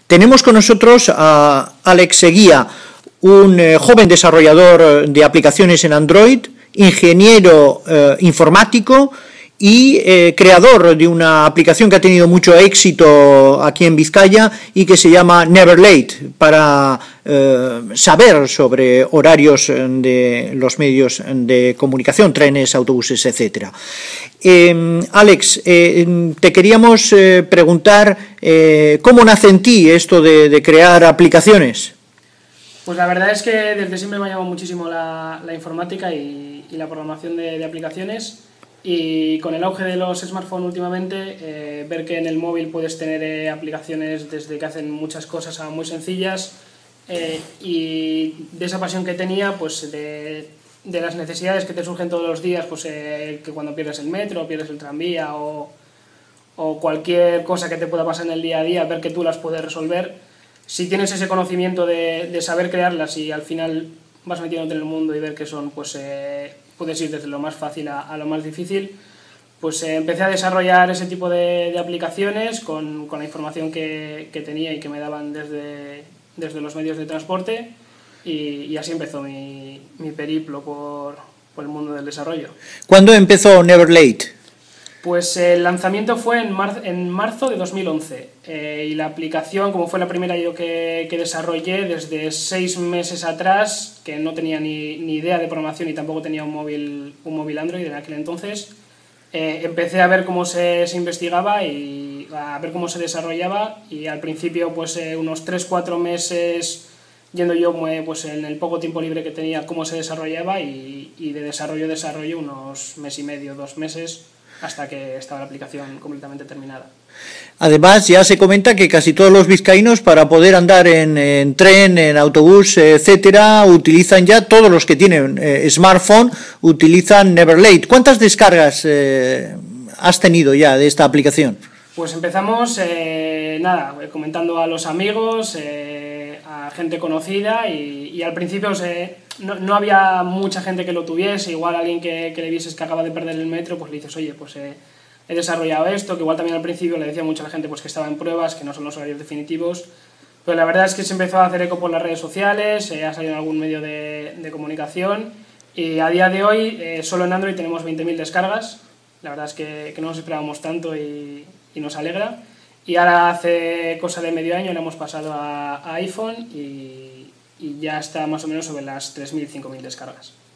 Tenemos con nosotros a Alex Eguía, un joven desarrollador de aplicaciones en Android, ingeniero informático y creador de una aplicación que ha tenido mucho éxito aquí en Vizcaya y que se llama Never Late, para saber sobre horarios de los medios de comunicación, trenes, autobuses, etc. Alex, te queríamos preguntar ¿cómo nace en ti esto de crear aplicaciones? Pues la verdad es que desde siempre me ha llamado muchísimo la informática y la programación de aplicaciones, y con el auge de los smartphones últimamente, ver que en el móvil puedes tener aplicaciones desde que hacen muchas cosas a muy sencillas, y de esa pasión que tenía, pues de las necesidades que te surgen todos los días, pues que cuando pierdes el metro, pierdes el tranvía o cualquier cosa que te pueda pasar en el día a día, ver que tú las puedes resolver. Si tienes ese conocimiento de saber crearlas y al final vas metiéndote en el mundo y ver que son, pues puedes ir desde lo más fácil a lo más difícil, pues empecé a desarrollar ese tipo de aplicaciones con la información que tenía y que me daban desde los medios de transporte, y así empezó mi periplo por el mundo del desarrollo. ¿Cuándo empezó Never Late? Pues el lanzamiento fue en marzo de 2011, y la aplicación, como fue la primera yo que desarrollé desde 6 meses atrás, que no tenía ni idea de programación y tampoco tenía un móvil Android en aquel entonces, empecé a ver cómo se investigaba y a ver cómo se desarrollaba, y al principio pues unos 3-4 meses yendo yo pues en el poco tiempo libre que tenía cómo se desarrollaba, y de desarrollo unos mes y medio, 2 meses, hasta que estaba la aplicación completamente terminada. Además, ya se comenta que casi todos los vizcaínos, para poder andar en tren, en autobús, etcétera, utilizan ya, todos los que tienen smartphone, utilizan Never Late. ¿Cuántas descargas has tenido ya de esta aplicación? Pues empezamos, comentando a los amigos, a gente conocida, y al principio no había mucha gente que lo tuviese. Igual alguien que le vieses que acaba de perder el metro, pues le dices, oye, pues he desarrollado esto, que igual también al principio le decía mucha gente pues que estaba en pruebas, que no son los horarios definitivos. Pero la verdad es que se empezó a hacer eco por las redes sociales, ha salido en algún medio de comunicación, y a día de hoy solo en Android tenemos 20.000 descargas. La verdad es que no nos esperábamos tanto y nos alegra. Y ahora hace cosa de medio año le hemos pasado a iPhone, y ya está más o menos sobre las 3.000-5.000 descargas.